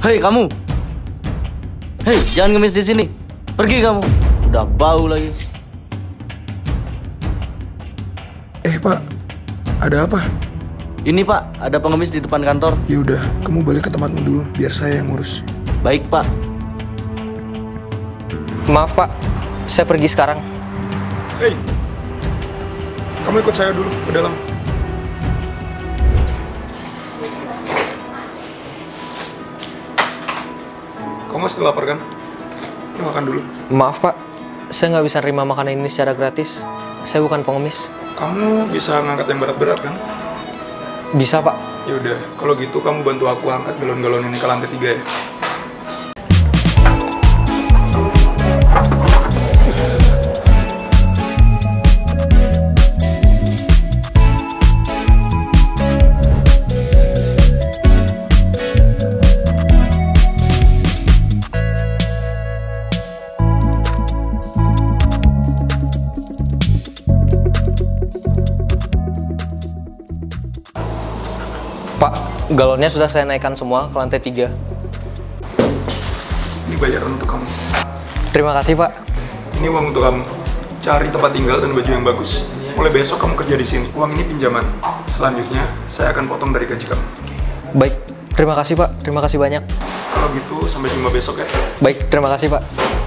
Hei kamu, hei jangan ngemis di sini. Pergi kamu, udah bau lagi. Pak, ada apa? Ini Pak, ada pengemis di depan kantor. Ya udah, kamu balik ke tempatmu dulu, biar saya yang ngurus. Baik Pak. Maaf Pak, saya pergi sekarang. Hei, kamu ikut saya dulu ke dalam. Kamu masih lapar kan? Ini makan dulu. Maaf Pak, saya nggak bisa terima makanan ini secara gratis. Saya bukan pengemis. Kamu bisa ngangkat yang berat-berat kan? Bisa Pak. Ya udah, kalau gitu kamu bantu aku angkat galon-galon ini ke lantai 3 ya. Pak, galonnya sudah saya naikkan semua ke lantai 3. Ini bayaran untuk kamu. Terima kasih Pak. Ini uang untuk kamu. Cari tempat tinggal dan baju yang bagus. Mulai besok kamu kerja di sini. Uang ini pinjaman. Selanjutnya, saya akan potong dari gaji kamu. Baik, terima kasih Pak. Terima kasih banyak. Kalau gitu, sampai jumpa besok ya. Baik, terima kasih Pak.